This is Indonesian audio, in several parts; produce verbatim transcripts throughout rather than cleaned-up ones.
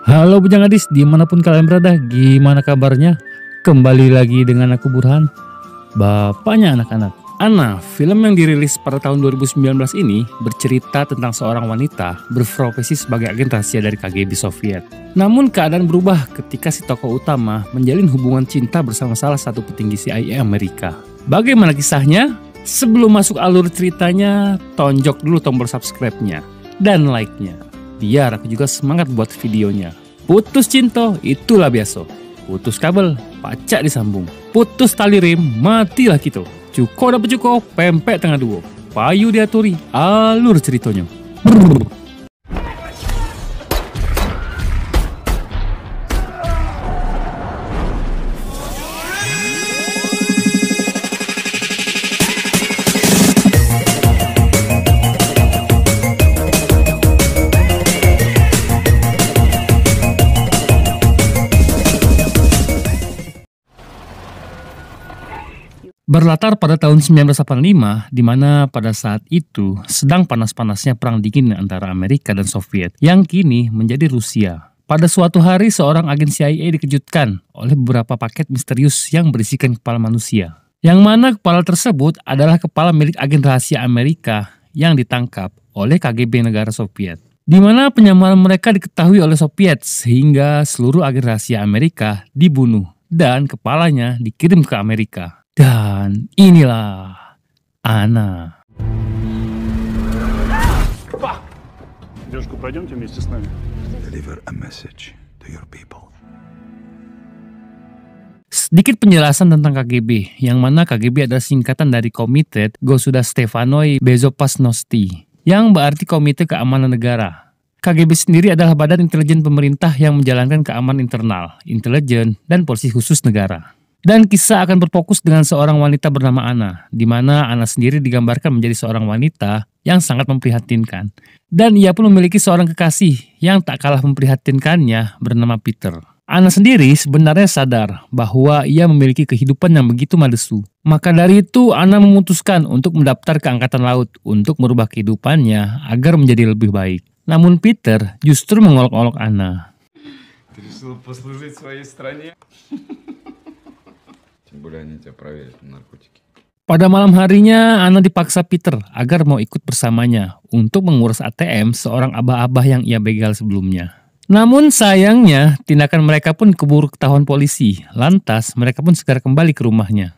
Halo Bujang Gadis, dimanapun kalian berada, gimana kabarnya? Kembali lagi dengan aku Burhan, bapaknya anak-anak. Ana, film yang dirilis pada tahun dua ribu sembilan belas ini bercerita tentang seorang wanita berprofesi sebagai agen rahasia dari K G B Soviet. Namun keadaan berubah ketika si tokoh utama menjalin hubungan cinta bersama salah satu petinggi C I A Amerika. Bagaimana kisahnya? Sebelum masuk alur ceritanya, tonjok dulu tombol subscribe-nya dan like-nya, biar aku juga semangat buat videonya. Putus cinta, itulah biasa. Putus kabel, pacak disambung. Putus tali rim, matilah kita. Cukup dapat cukup, pempek tengah dua. Payu diaturi, alur ceritanya. Brrr. Berlatar pada tahun sembilan belas delapan puluh lima, di mana pada saat itu sedang panas-panasnya perang dingin antara Amerika dan Soviet, yang kini menjadi Rusia. Pada suatu hari, seorang agen C I A dikejutkan oleh beberapa paket misterius yang berisikan kepala manusia. Yang mana kepala tersebut adalah kepala milik agen rahasia Amerika yang ditangkap oleh K G B negara Soviet. Di mana penyamaran mereka diketahui oleh Soviet sehingga seluruh agen rahasia Amerika dibunuh dan kepalanya dikirim ke Amerika. Dan inilah Ana. Fuck! Девушка, пройдемте вместе с нами. Deliver a message to your people. Sedikit penjelasan tentang K G B, yang mana K G B adalah singkatan dari Komitet Gosudarstvennoy Bezopasnosti, yang berarti Komite Keamanan Negara. K G B sendiri adalah badan intelijen pemerintah yang menjalankan keamanan internal, intelijen, dan polisi khusus negara. Dan kisah akan berfokus dengan seorang wanita bernama Ana, di mana Ana sendiri digambarkan menjadi seorang wanita yang sangat memprihatinkan. Dan ia pun memiliki seorang kekasih yang tak kalah memprihatinkannya bernama Peter. Ana sendiri sebenarnya sadar bahwa ia memiliki kehidupan yang begitu madesu. Maka dari itu Ana memutuskan untuk mendaftar ke Angkatan Laut untuk merubah kehidupannya agar menjadi lebih baik. Namun Peter justru mengolok-olok Ana. Pada malam harinya, Ana dipaksa Peter agar mau ikut bersamanya untuk mengurus A T M seorang abah-abah yang ia begal sebelumnya. Namun sayangnya, tindakan mereka pun keburu ketahuan polisi. Lantas, mereka pun segera kembali ke rumahnya.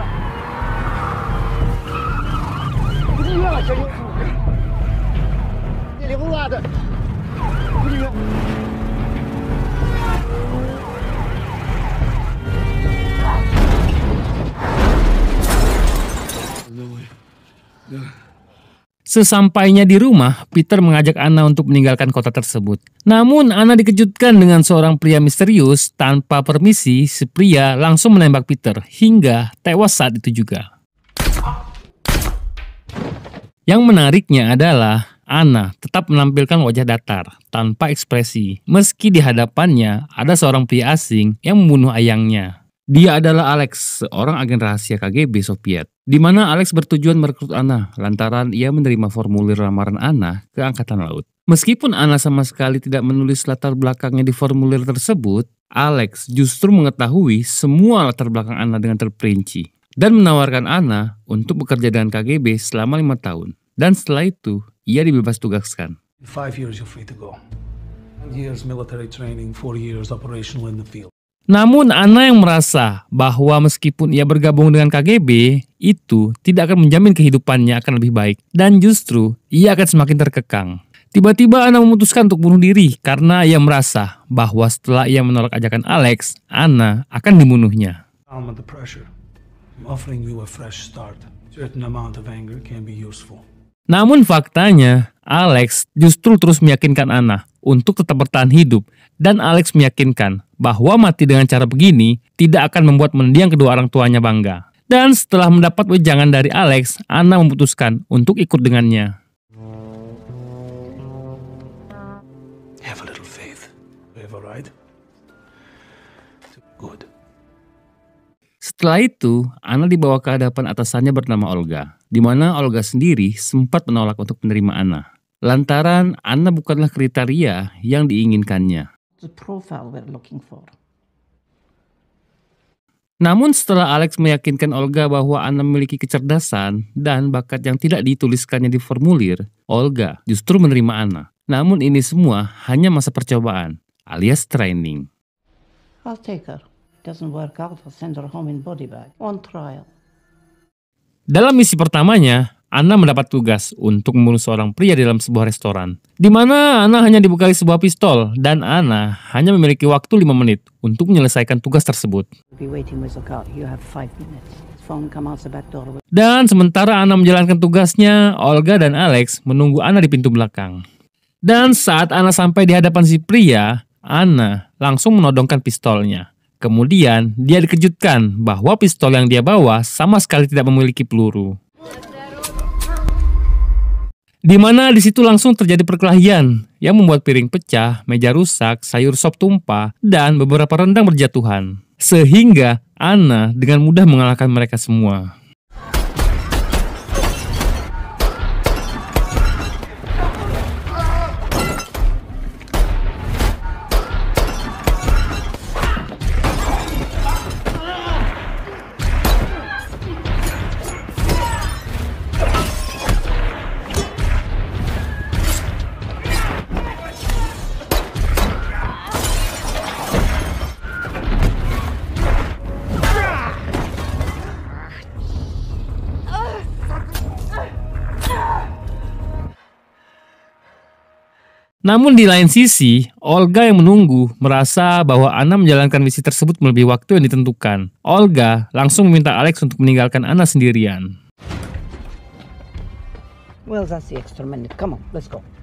Sesampainya di rumah, Peter mengajak Ana untuk meninggalkan kota tersebut. Namun Ana dikejutkan dengan seorang pria misterius. Tanpa permisi, si pria langsung menembak Peter hingga tewas saat itu juga. Yang menariknya adalah Ana tetap menampilkan wajah datar tanpa ekspresi, meski di hadapannya ada seorang pria asing yang membunuh ayangnya. Dia adalah Alex, seorang agen rahasia K G B Soviet. Di mana Alex bertujuan merekrut Ana lantaran ia menerima formulir lamaran Ana ke Angkatan Laut. Meskipun Ana sama sekali tidak menulis latar belakangnya di formulir tersebut, Alex justru mengetahui semua latar belakang Ana dengan terperinci dan menawarkan Ana untuk bekerja dengan K G B selama lima tahun. Dan setelah itu, ia dibebas tugaskan. Five years you're free to go. One years military training, four years operational in the field. Namun Ana yang merasa bahwa meskipun ia bergabung dengan K G B, itu tidak akan menjamin kehidupannya akan lebih baik. Dan justru ia akan semakin terkekang. Tiba-tiba Ana memutuskan untuk bunuh diri karena ia merasa bahwa setelah ia menolak ajakan Alex, Ana akan dibunuhnya. I'm under pressure. I'm offering you a fresh start. Certain amount of anger can be useful. Namun faktanya, Alex justru terus meyakinkan Ana untuk tetap bertahan hidup. Dan Alex meyakinkan bahwa mati dengan cara begini tidak akan membuat mendiang kedua orang tuanya bangga. Dan setelah mendapat wejangan dari Alex, Ana memutuskan untuk ikut dengannya. Have a little faith. Ever right? Good. Setelah itu, Ana dibawa ke hadapan atasannya bernama Olga, di mana Olga sendiri sempat menolak untuk menerima Ana. Lantaran Ana bukanlah kriteria yang diinginkannya. the profile we're looking for. Namun setelah Alex meyakinkan Olga bahwa Anna memiliki kecerdasan dan bakat yang tidak dituliskannya di formulir, Olga justru menerima Anna. Namun ini semua hanya masa percobaan, alias training. I'll take her. Doesn't work out, I'll send her home in body bag. On trial. Dalam misi pertamanya, Anna mendapat tugas untuk membunuh seorang pria dalam sebuah restoran, di mana Anna hanya dibekali sebuah pistol dan Anna hanya memiliki waktu lima menit untuk menyelesaikan tugas tersebut. Be waiting with the car. You have five minutes. Phone come out the back door. Dan sementara Anna menjalankan tugasnya, Olga dan Alex menunggu Anna di pintu belakang. Dan saat Anna sampai di hadapan si pria, Anna langsung menodongkan pistolnya. Kemudian dia dikejutkan bahwa pistol yang dia bawa sama sekali tidak memiliki peluru. Di mana di situ langsung terjadi perkelahian yang membuat piring pecah, meja rusak, sayur sop tumpah, dan beberapa rendang berjatuhan. Sehingga Anna dengan mudah mengalahkan mereka semua. Namun di lain sisi, Olga yang menunggu merasa bahwa Anna menjalankan misi tersebut melebihi waktu yang ditentukan. Olga langsung meminta Alex untuk meninggalkan Anna sendirian. Well, that's the extra minute. Come on, let's go.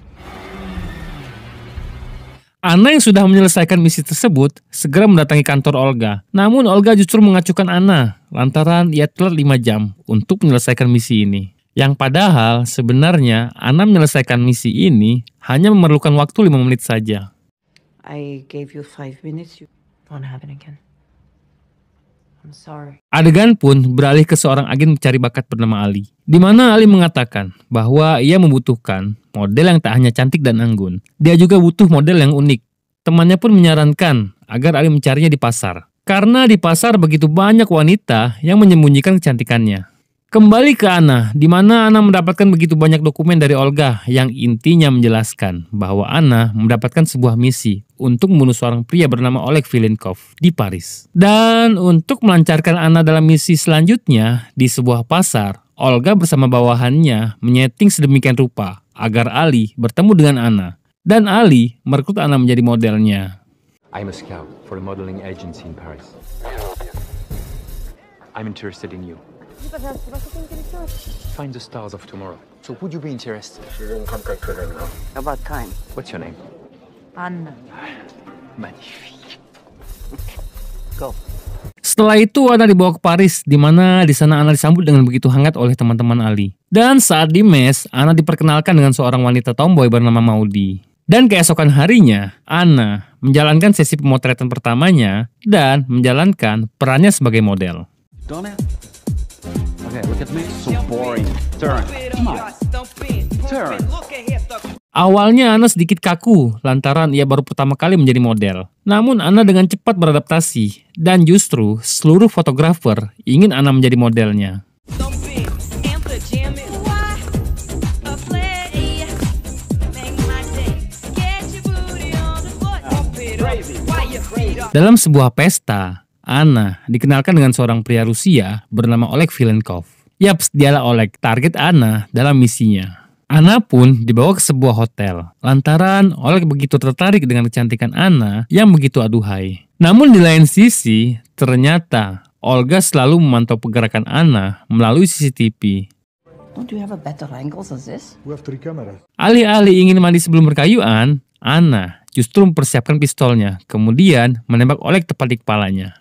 Anna yang sudah menyelesaikan misi tersebut segera mendatangi kantor Olga. Namun Olga justru mengacukan Anna lantaran ia telat lima jam untuk menyelesaikan misi ini. Yang padahal sebenarnya Anna menyelesaikan misi ini hanya memerlukan waktu lima menit saja. I gave you five minutes. You won't happen again. I'm sorry. Adegan pun beralih ke seorang agen mencari bakat bernama Ali. Di mana Ali mengatakan bahwa ia membutuhkan model yang tak hanya cantik dan anggun. Dia juga butuh model yang unik. Temannya pun menyarankan agar Ali mencarinya di pasar. Karena di pasar begitu banyak wanita yang menyembunyikan kecantikannya. Kembali ke Anna, di mana Anna mendapatkan begitu banyak dokumen dari Olga yang intinya menjelaskan bahwa Anna mendapatkan sebuah misi untuk membunuh seorang pria bernama Oleg Vilenkov di Paris. Dan untuk melancarkan Anna dalam misi selanjutnya di sebuah pasar, Olga bersama bawahannya menyeting sedemikian rupa agar Ali bertemu dengan Anna. Dan Ali merekrut Anna menjadi modelnya. I'm a scout for a modeling agency in Paris. I'm interested in you. Find the stars of tomorrow. So would you be interested? About time. What's your name? Anna. Magnifique. Go. Setelah itu Anna dibawa ke Paris, di mana di sana Anna disambut dengan begitu hangat oleh teman-teman Ali. Dan saat di mes, Anna diperkenalkan dengan seorang wanita tomboy bernama Maudi. Dan keesokan harinya, Anna menjalankan sesi pemotretan pertamanya dan menjalankan perannya sebagai model. Done it? Okay, look at me. So boring. Turn. Come on. Turn. Awalnya Anna sedikit kaku lantaran ia baru pertama kali menjadi model. Namun Anna dengan cepat beradaptasi dan justru seluruh fotografer ingin Anna menjadi modelnya. Dalam sebuah pesta, Anna dikenalkan dengan seorang pria Rusia bernama Oleg Vilenkov. Yaps, dialah Oleg, target Anna dalam misinya. Anna pun dibawa ke sebuah hotel, lantaran Oleg begitu tertarik dengan kecantikan Anna yang begitu aduhai. Namun di lain sisi, ternyata Olga selalu memantau pergerakan Anna melalui C C T V. Don't you have a better angle than this? We have three cameras. Alih-alih ingin mandi sebelum berkayuan, Anna justru mempersiapkan pistolnya, kemudian menembak Oleg tepat di kepalanya.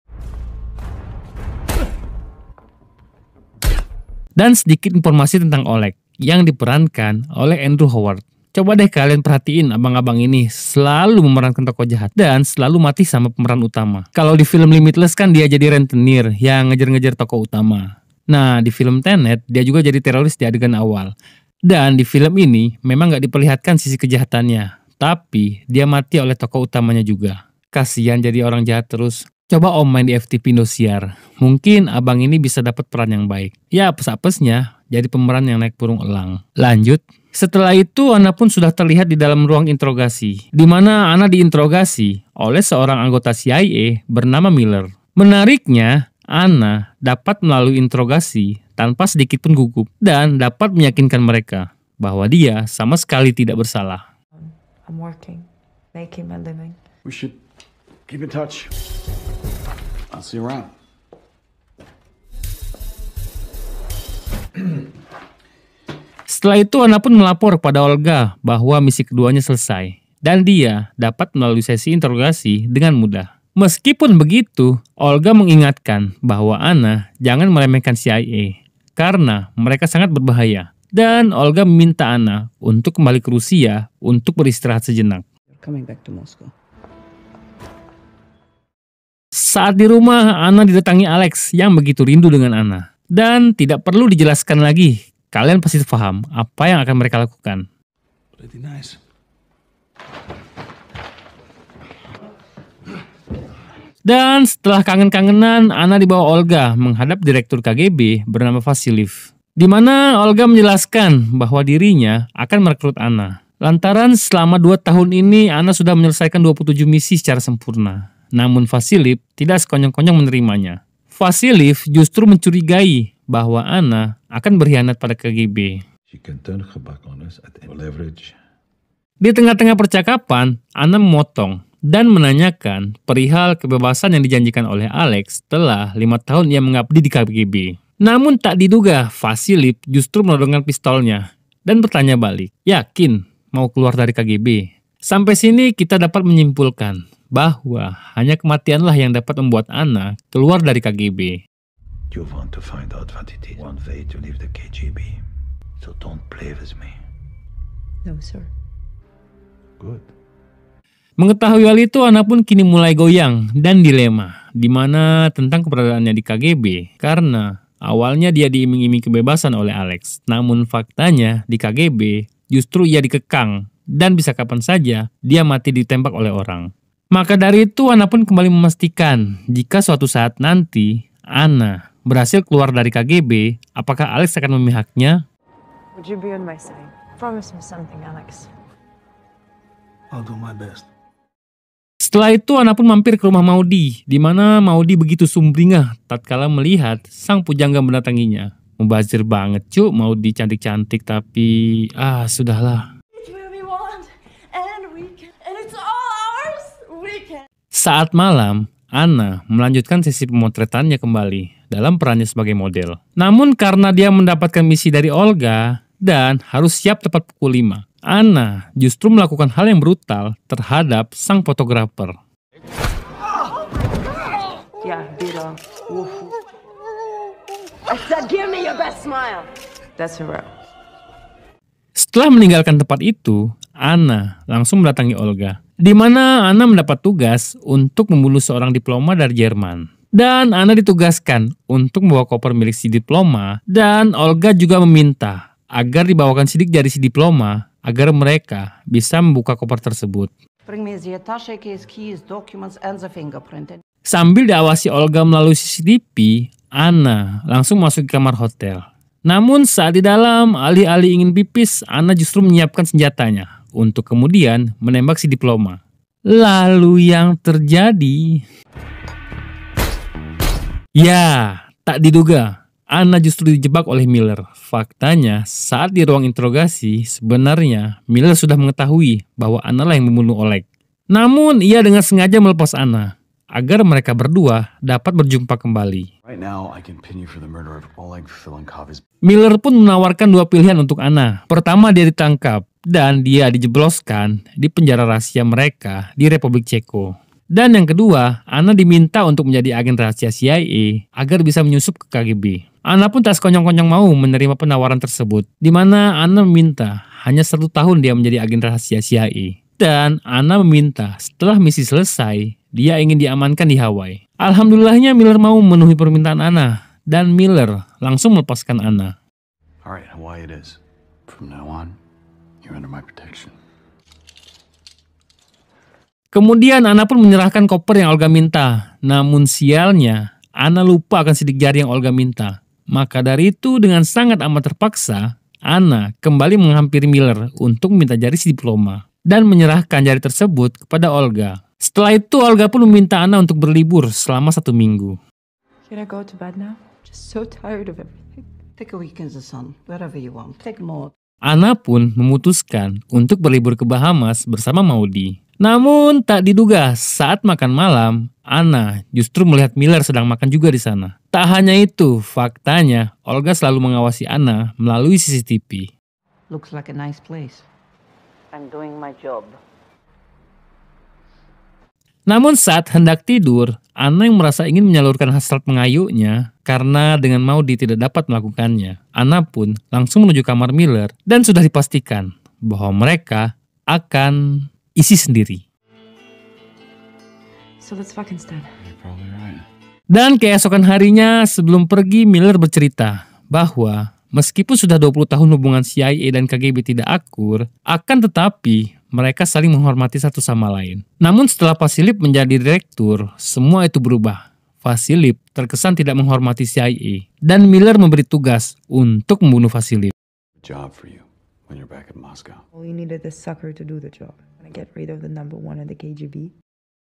Dan sedikit informasi tentang Oleg yang diperankan oleh Andrew Howard. Coba deh kalian perhatiin abang-abang ini selalu memerankan tokoh jahat dan selalu mati sama pemeran utama. Kalau di film Limitless kan dia jadi rentenir yang ngejar-ngejar tokoh utama. Nah di film Tenet dia juga jadi teroris di adegan awal. Dan di film ini memang gak diperlihatkan sisi kejahatannya. tapi dia mati oleh tokoh utamanya juga. Kasian jadi orang jahat terus. Coba om main di F T V Indosiar. Mungkin abang ini bisa dapat peran yang baik. Ya apes-apesnya jadi pemeran yang naik burung elang. Lanjut. Setelah itu Anna pun sudah terlihat di dalam ruang interogasi. Di mana Anna diinterogasi oleh seorang anggota C I A bernama Miller. Menariknya, Anna dapat melalui interogasi tanpa sedikit pun gugup. Dan dapat meyakinkan mereka bahwa dia sama sekali tidak bersalah. I'm working, making my living. We should keep in touch. I'll see you around. Setelah itu Anna pun melapor pada Olga bahwa misi keduanya selesai. Dan dia dapat melalui sesi interogasi dengan mudah. Meskipun begitu, Olga mengingatkan bahwa Anna jangan meremehkan C I A. Karena mereka sangat berbahaya. Dan Olga meminta Anna untuk kembali ke Rusia untuk beristirahat sejenak. Coming back to Moscow. Saat di rumah, Anna didatangi Alex yang begitu rindu dengan Anna. Dan tidak perlu dijelaskan lagi, kalian pasti paham apa yang akan mereka lakukan. Pretty nice. Dan setelah kangen-kangenan, Anna dibawa Olga menghadap direktur K G B bernama Vasiliev. Di mana Olga menjelaskan bahwa dirinya akan merekrut Anna. Lantaran selama dua tahun ini Anna sudah menyelesaikan dua puluh tujuh misi secara sempurna. Namun Vasiliev tidak sekonyong-konyong menerimanya. Vasiliev justru mencurigai bahwa Anna akan berkhianat pada K G B. She can turn her back on us at any leverage. Di tengah-tengah percakapan, Anna memotong dan menanyakan perihal kebebasan yang dijanjikan oleh Alex setelah lima tahun ia mengabdi di K G B. Namun tak diduga, Vasiliev justru menodongkan pistolnya dan bertanya balik, yakin mau keluar dari K G B? Sampai sini kita dapat menyimpulkan bahwa hanya kematianlah yang dapat membuat Anna keluar dari K G B. You want to find out what it is. One way to leave the K G B. So don't play with me. No, sir. Good. Mengetahui hal itu, Anna pun kini mulai goyang dan dilema, di mana tentang keberadaannya di K G B, karena awalnya dia diiming-iming kebebasan oleh Alex, namun faktanya di K G B justru ia dikekang, dan bisa kapan saja dia mati ditembak oleh orang. Maka dari itu Anna pun kembali memastikan jika suatu saat nanti Anna berhasil keluar dari K G B, apakah Alex akan memihaknya? Would you be on my side? Promise me something, Alex. I'll do my best. Setelah itu Anna pun mampir ke rumah Maudi, di mana Maudi begitu sumringah tatkala melihat sang pujangga mendatanginya. Mubazir banget cuk, Maudi cantik-cantik tapi ah sudahlah. Saat malam, Anna melanjutkan sesi pemotretannya kembali dalam perannya sebagai model. Namun karena dia mendapatkan misi dari Olga dan harus siap tepat pukul lima, Anna justru melakukan hal yang brutal terhadap sang fotografer. Yeah, Vito. Woof. I said, give me your best smile. That's a wrap. Setelah meninggalkan tempat itu, Anna langsung mendatangi Olga, di mana Anna mendapat tugas untuk membunuh seorang diploma dari Jerman. Dan Anna ditugaskan untuk membawa koper milik si diploma, dan Olga juga meminta agar dibawakan sidik jari si diploma agar mereka bisa membuka koper tersebut. Bring me the attaché case, keys, documents, and the fingerprint. Sambil diawasi Olga melalui C C T V, Anna langsung masuk ke kamar hotel. Namun saat di dalam, alih-alih ingin pipis, Anna justru menyiapkan senjatanya untuk kemudian menembak si diploma. Lalu yang terjadi... Ya, tak diduga, Anna justru dijebak oleh Miller. Faktanya, saat di ruang interogasi, sebenarnya Miller sudah mengetahui bahwa Anna lah yang membunuh Oleg. Namun, ia dengan sengaja melepas Anna, agar mereka berdua dapat berjumpa kembali. Right now, I can pin you for the murder of Oleg Filenkov. Miller pun menawarkan dua pilihan untuk Anna. Pertama, dia ditangkap dan dia dijebloskan di penjara rahasia mereka di Republik Ceko. Dan yang kedua, Anna diminta untuk menjadi agen rahasia C I A agar bisa menyusup ke K G B. Anna pun tak sekonyong-konyong mau menerima penawaran tersebut, di mana Anna meminta hanya satu tahun dia menjadi agen rahasia C I A. Dan Anna meminta setelah misi selesai, dia ingin diamankan di Hawaii. Alhamdulillahnya Miller mau memenuhi permintaan Anna, dan Miller langsung melepaskan Anna. Alright, Hawaii it is. From now on, you're under my protection. Kemudian Anna pun menyerahkan koper yang Olga minta. Namun sialnya, Anna lupa akan sidik jari yang Olga minta. Maka dari itu dengan sangat amat terpaksa, Anna kembali menghampiri Miller untuk meminta jari si diploma dan menyerahkan jari tersebut kepada Olga. Setelah itu Olga pun meminta Anna untuk berlibur selama satu minggu. Can I go to bed now? Just so tired of everything. Take a week in the sun, wherever you want. Take more. Anna pun memutuskan untuk berlibur ke Bahamas bersama Maudie. Namun tak diduga saat makan malam, Anna justru melihat Miller sedang makan juga di sana. Tak hanya itu, faktanya Olga selalu mengawasi Anna melalui C C T V. Looks like a nice place. I'm doing my job. Namun saat hendak tidur, Anna yang merasa ingin menyalurkan hasrat pengayunya karena dengan Maudie tidak dapat melakukannya. Anna pun langsung menuju kamar Miller dan sudah dipastikan bahwa mereka akan isi sendiri. So let's fuck instead. You're probably right. Dan keesokan harinya sebelum pergi, Miller bercerita bahwa meskipun sudah dua puluh tahun hubungan C I A dan K G B tidak akur, akan tetapi mereka saling menghormati satu sama lain. Namun setelah Vasilip menjadi direktur, semua itu berubah. Vasilip terkesan tidak menghormati C I A dan Miller memberi tugas untuk membunuh Vasilip. Job for you when you're back in Moscow. Well, you needed this sucker to do the job. And get rid of the number one in the K G B.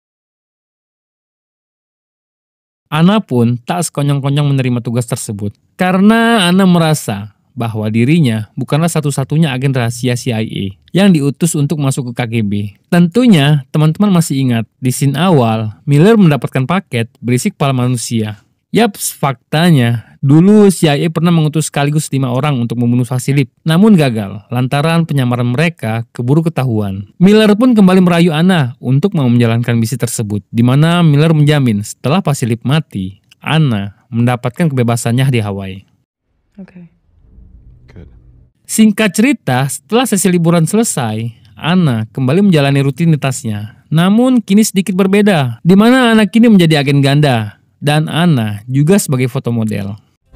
Anna pun tak sekonyong-konyong menerima tugas tersebut. Karena Anna merasa bahwa dirinya bukanlah satu-satunya agen rahasia C I A yang diutus untuk masuk ke K G B. Tentunya teman-teman masih ingat di scene awal Miller mendapatkan paket berisi kepala manusia. Yaps, faktanya dulu C I A pernah mengutus sekaligus lima orang untuk membunuh Vasilip, namun gagal lantaran penyamaran mereka keburu ketahuan. Miller pun kembali merayu Anna untuk mau menjalankan misi tersebut, di mana Miller menjamin setelah Vasilip mati, Anna mendapatkan kebebasannya di Hawaii. Okay. Good. Singkat cerita, setelah sesi liburan selesai, Anna kembali menjalani rutinitasnya. Namun kini sedikit berbeda, di mana Anna kini menjadi agen ganda. Dan Anna juga sebagai fotomodel.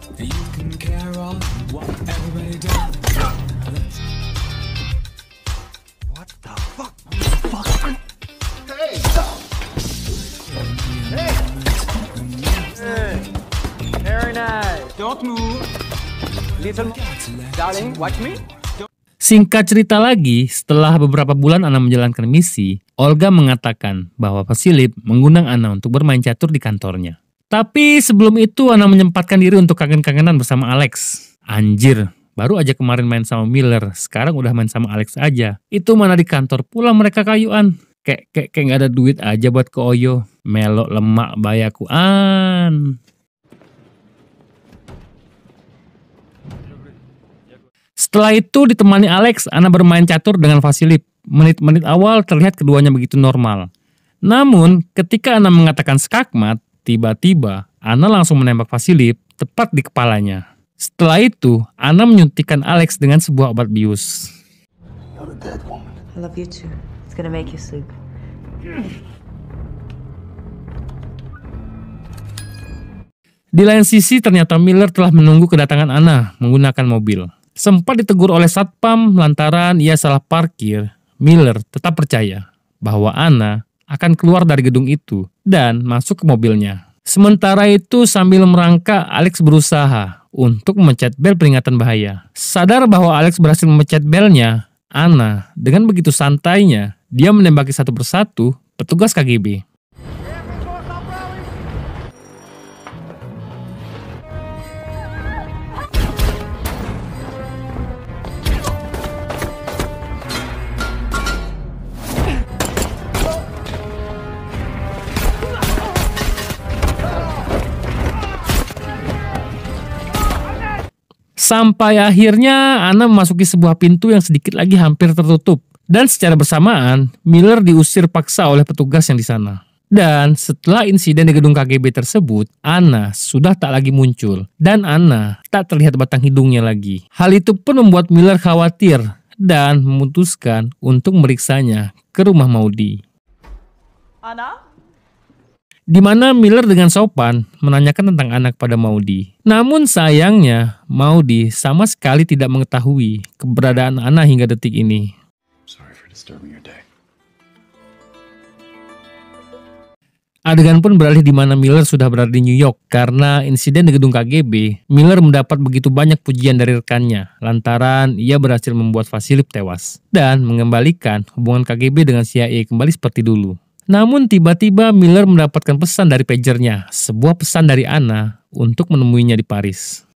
What the fuck? Fuck. Hey, stop! Hey! Hey, very nice. Don't move. Little darling, watch me. Singkat cerita lagi, setelah beberapa bulan Anna menjalankan misi, Olga mengatakan bahwa Vasilip mengundang Anna untuk bermain catur di kantornya. Tapi sebelum itu Anna menyempatkan diri untuk kangen-kangenan bersama Alex. Anjir, baru aja kemarin main sama Miller, sekarang udah main sama Alex aja. Itu mana di kantor pula mereka kayuan. Kayak kayak kayak nggak ada duit aja buat ke Oyo. Melok lemak bayakuan. Setelah itu ditemani Alex, Anna bermain catur dengan Vasilip. Menit-menit awal terlihat keduanya begitu normal. Namun ketika Anna mengatakan skakmat, tiba-tiba Anna langsung menembak Vasilip tepat di kepalanya. Setelah itu, Anna menyuntikkan Alex dengan sebuah obat bius. You're a dead woman. I love you too. It's gonna make you sleep. Di lain sisi, ternyata Miller telah menunggu kedatangan Anna menggunakan mobil. Sempat ditegur oleh satpam lantaran ia salah parkir, Miller tetap percaya bahwa Anna akan keluar dari gedung itu dan masuk ke mobilnya. Sementara itu sambil merangkak, Alex berusaha untuk memencet bel peringatan bahaya. Sadar bahwa Alex berhasil memencet belnya, Anna dengan begitu santainya, dia menembaki satu persatu petugas K G B. Sampai akhirnya Anna memasuki sebuah pintu yang sedikit lagi hampir tertutup. Dan secara bersamaan, Miller diusir paksa oleh petugas yang di sana. Dan setelah insiden di gedung K G B tersebut, Anna sudah tak lagi muncul. Dan Anna tak terlihat batang hidungnya lagi. Hal itu pun membuat Miller khawatir dan memutuskan untuk meriksanya ke rumah Maudie. Anna? Di mana Miller dengan sopan menanyakan tentang anak pada Maudie. Namun sayangnya, Maudie sama sekali tidak mengetahui keberadaan Anna hingga detik ini. Sorry for disturbing your day. Adegan pun beralih di mana Miller sudah berada di New York. Karena insiden di gedung K G B, Miller mendapat begitu banyak pujian dari rekannya lantaran ia berhasil membuat Vasilip tewas dan mengembalikan hubungan K G B dengan C I A kembali seperti dulu. Namun tiba-tiba Miller mendapatkan pesan dari pagernya, sebuah pesan dari Anna untuk menemuinya di Paris.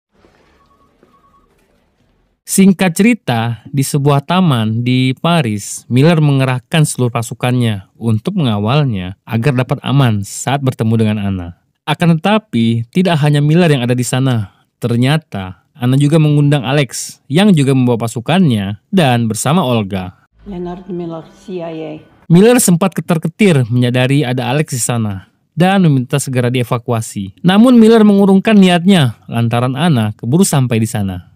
Singkat cerita, di sebuah taman di Paris, Miller mengerahkan seluruh pasukannya untuk mengawalnya agar dapat aman saat bertemu dengan Anna. Akan tetapi, tidak hanya Miller yang ada di sana. Ternyata, Anna juga mengundang Alex yang juga membawa pasukannya dan bersama Olga. Leonard Miller, C I A. Miller sempat ketar-ketir menyadari ada Alex di sana dan meminta segera dievakuasi. Namun Miller mengurungkan niatnya lantaran Anna keburu sampai di sana.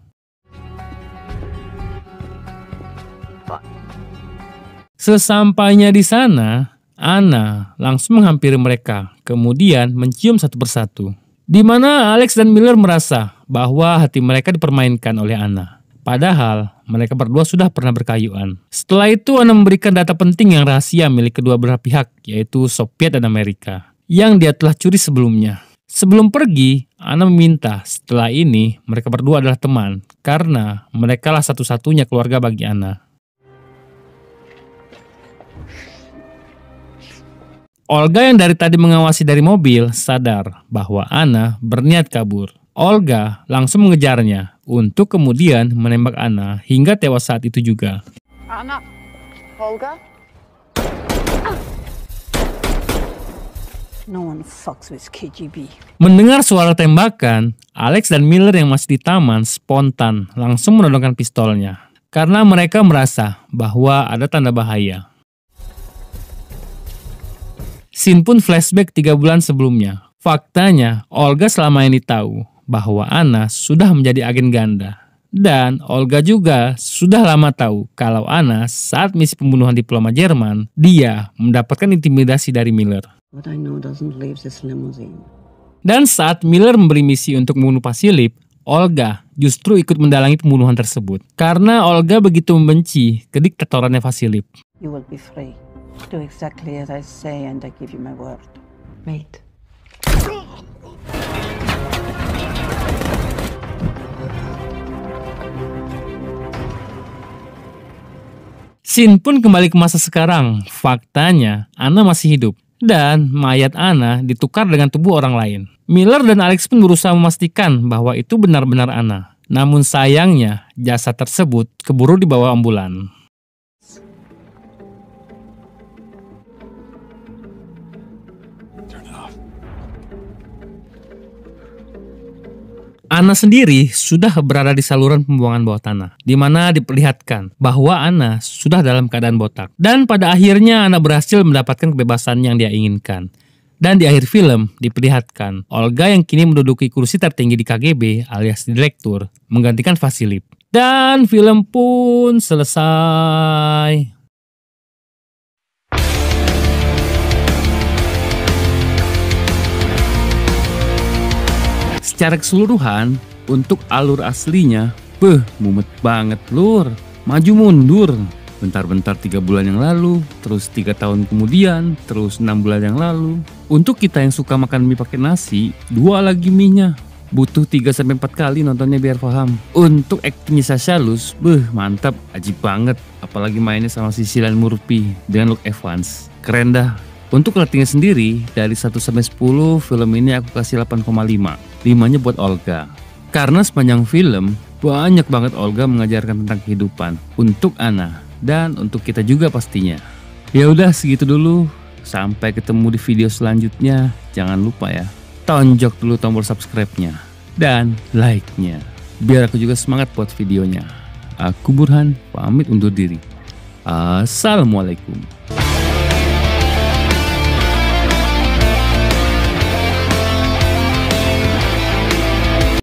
Sesampainya di sana, Anna langsung menghampiri mereka, kemudian mencium satu persatu. Di mana Alex dan Miller merasa bahwa hati mereka dipermainkan oleh Anna. Padahal mereka berdua sudah pernah berkayuan. Setelah itu Anna memberikan data penting yang rahasia milik kedua belah pihak, yaitu Soviet dan Amerika, yang dia telah curi sebelumnya. Sebelum pergi, Anna meminta setelah ini mereka berdua adalah teman, karena mereka lah satu-satunya keluarga bagi Anna. Olga yang dari tadi mengawasi dari mobil sadar bahwa Anna berniat kabur. Olga langsung mengejarnya untuk kemudian menembak Anna hingga tewas saat itu juga. Anna, Olga? No one fucks with K G B. Mendengar suara tembakan, Alex dan Miller yang masih di taman spontan langsung menodongkan pistolnya. Karena mereka merasa bahwa ada tanda bahaya. Scene pun flashback tiga bulan sebelumnya. Faktanya, Olga selama ini tahu bahwa Anna sudah menjadi agen ganda. Dan Olga juga sudah lama tahu kalau Anna saat misi pembunuhan diplomat Jerman, dia mendapatkan intimidasi dari Miller. What I know doesn't leave this limousine. Dan saat Miller memberi misi untuk membunuh Vasilip, Olga justru ikut mendalangi pembunuhan tersebut. Karena Olga begitu membenci kediktatorannya Vasilip. You will be free. Do exactly as I say and I give you my word. Mate. Scene pun kembali ke masa sekarang. Faktanya, Anna masih hidup. Dan mayat Anna ditukar dengan tubuh orang lain. Miller dan Alex pun berusaha memastikan bahwa itu benar-benar Anna. Namun sayangnya, jasad tersebut keburu dibawa ambulan. Anna sendiri sudah berada di saluran pembuangan bawah tanah, di mana diperlihatkan bahwa Anna sudah dalam keadaan botak. Dan pada akhirnya Anna berhasil mendapatkan kebebasan yang dia inginkan. Dan di akhir film diperlihatkan Olga yang kini menduduki kursi tertinggi di K G B alias direktur menggantikan Vasilip. Dan film pun selesai. Secara keseluruhan, untuk alur aslinya, beh, mumet banget lur. Maju mundur, bentar-bentar tiga bulan yang lalu, terus tiga tahun kemudian, terus enam bulan yang lalu. Untuk kita yang suka makan mie pakai nasi, dua lagi mie-nya. Butuh tiga sampai empat kali nontonnya biar paham. Untuk aktingnya Sasha Luz, beh, mantap, ajib banget. Apalagi mainnya sama Cicilia Murphy dengan Luke Evans. Keren dah. Untuk ratingnya sendiri, dari satu sampai sepuluh, film ini aku kasih delapan koma lima. limanya buat Olga. Karena sepanjang film, banyak banget Olga mengajarkan tentang kehidupan. Untuk Anna, dan untuk kita juga pastinya. Ya udah segitu dulu. Sampai ketemu di video selanjutnya. Jangan lupa ya, tonjok dulu tombol subscribe-nya. Dan like-nya. Biar aku juga semangat buat videonya. Aku Burhan, pamit undur diri. Assalamualaikum.